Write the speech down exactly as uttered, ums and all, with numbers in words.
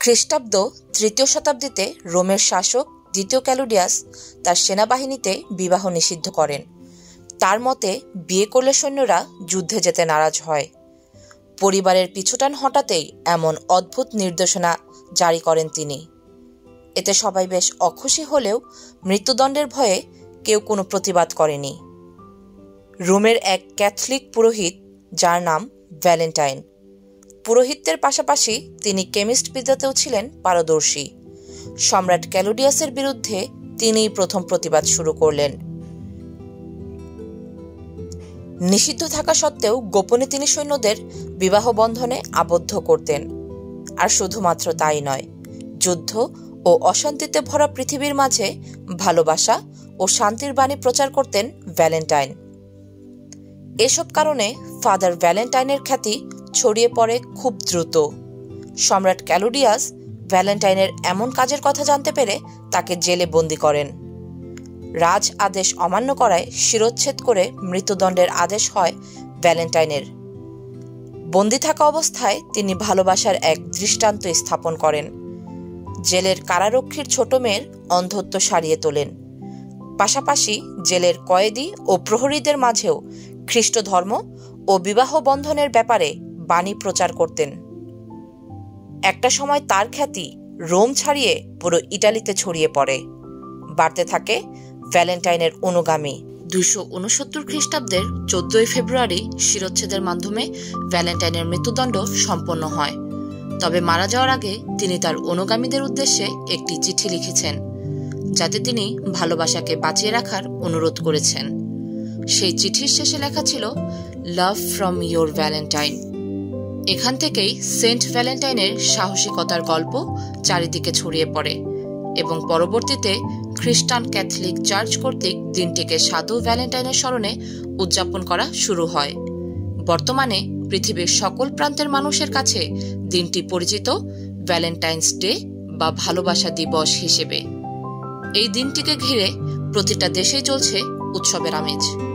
খ্রিস্টাব্দ তৃতীয় শতাব্দীতে রোমের শাসক দ্বিতীয় ক্যালোডিয়াস তার সেনাবাহিনীতে বিবাহ নিষিদ্ধ করেন। তার মতে বিয়ে করলে সৈন্যরা যুদ্ধে যেতে নারাজ হয়। পরিবারের পিছুটান হটাতেই এমন অদ্ভুত নির্দেশনা জারি করেন তিনি। এতে সবাই বেশ অখুশি হলেও মৃত্যুদণ্ডের ভয়ে কেউ কোনো প্রতিবাদ করেনি। রোমের এক ক্যাথলিক পুরোহিত, যার নাম ভ্যালেন্টাইন, পুরোহিত্যের পাশাপাশি তিনি কেমিস্ট বিদ্যাতেও ছিলেন পারদর্শী। সম্রাট ক্যালোডিয়াসের বিরুদ্ধে তিনিই প্রথম প্রতিবাদ শুরু করলেন। নিষিদ্ধ থাকা সত্ত্বেও গোপনে তিনি সৈন্যদের বিবাহ বন্ধনে আবদ্ধ করতেন। আর শুধুমাত্র তাই নয়, যুদ্ধ ও অশান্তিতে ভরা পৃথিবীর মাঝে ভালোবাসা ও শান্তির বাণী প্রচার করতেন ভ্যালেন্টাইন। এসব কারণে ফাদার ভ্যালেন্টাইনের খ্যাতি ছড়িয়ে পড়ে খুব দ্রুত। সম্রাট ক্যালোডিয়াস ভ্যালেন্টাইনের এমন কাজের কথা জানতে পেরে তাকে জেলে বন্দী করেন। রাজ আদেশ অমান্য করায় শিরচ্ছেদ করে মৃত্যুদণ্ডের আদেশ হয় ভ্যালেন্টাইনের। বন্দী থাকা অবস্থায় তিনি ভালোবাসার এক দৃষ্টান্ত স্থাপন করেন। জেলের কারারক্ষীর ছোট মেয়ের অন্ধত্ব সারিয়ে তোলেন। পাশাপাশি জেলের কয়েদি ও প্রহরীদের মাঝেও খ্রিস্ট ধর্ম ও বিবাহ বন্ধনের ব্যাপারে বাণী প্রচার করতেন। একটা সময় তার খ্যাতি রোম ছাড়িয়ে পুরো ইটালিতে ছড়িয়ে পড়ে। বাড়তে থাকে ভ্যালেন্টাইনের অনুগামী। দুইশো উনসত্তর খ্রিস্টাব্দের চোদ্দই ফেব্রুয়ারি শিরচ্ছেদের মাধ্যমে ভ্যালেন্টাইনের মৃত্যুদণ্ড সম্পন্ন হয়। তবে মারা যাওয়ার আগে তিনি তার অনুগামীদের উদ্দেশ্যে একটি চিঠি লিখেছেন, যাতে তিনি ভালোবাসাকে বাঁচিয়ে রাখার অনুরোধ করেছেন। সেই চিঠির শেষে লেখা ছিল, লাভ ফ্রম ইয়োর ভ্যালেন্টাইন। এখান থেকেই সেন্ট ভ্যালেন্টাইনের সাহসিকতার গল্প চারিদিকে ছড়িয়ে পড়ে এবং পরবর্তীতে খ্রিস্টান ক্যাথলিক চার্চ কর্তৃক দিনটিকে সাধু ভ্যালেন্টাইনের স্মরণে উদযাপন করা শুরু হয়। বর্তমানে পৃথিবীর সকল প্রান্তের মানুষের কাছে দিনটি পরিচিত ভ্যালেন্টাইন্স ডে বা ভালোবাসা দিবস হিসেবে। এই দিনটিকে ঘিরে প্রতিটা দেশেই চলছে উৎসবের আমেজ।